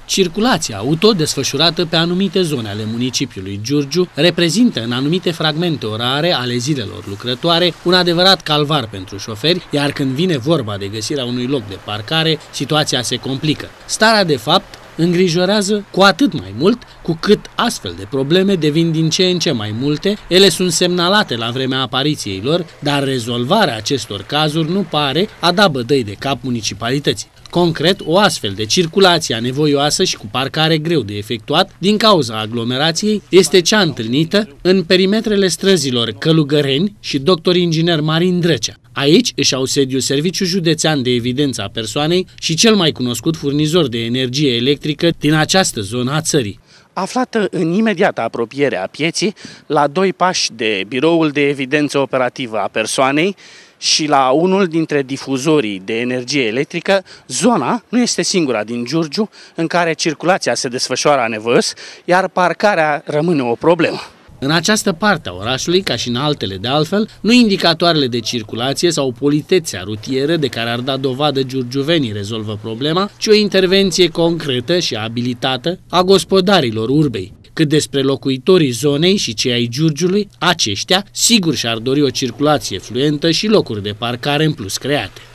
Circulația auto desfășurată pe anumite zone ale municipiului Giurgiu reprezintă în anumite fragmente orare ale zilelor lucrătoare un adevărat calvar pentru șoferi, iar când vine vorba de găsirea unui loc de parcare, situația se complică. Starea de fapt îngrijorează cu atât mai mult cu cât astfel de probleme devin din ce în ce mai multe, ele sunt semnalate la vremea apariției lor, dar rezolvarea acestor cazuri nu pare a da bătăi de cap municipalității. Concret, o astfel de circulație anevoioasă și cu parcare greu de efectuat din cauza aglomerației este cea întâlnită în perimetrele străzilor Călugăreni și Dr. Inginer Marin Drăcea. Aici își au sediu Serviciul Județean de Evidență a Persoanei și cel mai cunoscut furnizor de energie electrică din această zonă a țării. Aflată în imediată apropiere a pieții, la 2 pași de Biroul de Evidență Operativă a Persoanei și la unul dintre difuzorii de energie electrică, zona nu este singura din Giurgiu în care circulația se desfășoară anevoios, iar parcarea rămâne o problemă. În această parte a orașului, ca și în altele de altfel, nu indicatoarele de circulație sau politețea rutieră de care ar da dovadă giurgiuvenii rezolvă problema, ci o intervenție concretă și abilitată a gospodarilor urbei. Cât despre locuitorii zonei și cei ai Giurgiului, aceștia sigur și-ar dori o circulație fluentă și locuri de parcare în plus create.